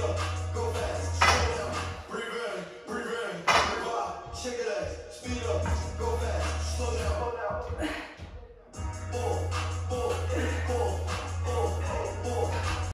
up, go fast, slow down, breathe in, breathe out, shake it out, speed up, go fast, slow down.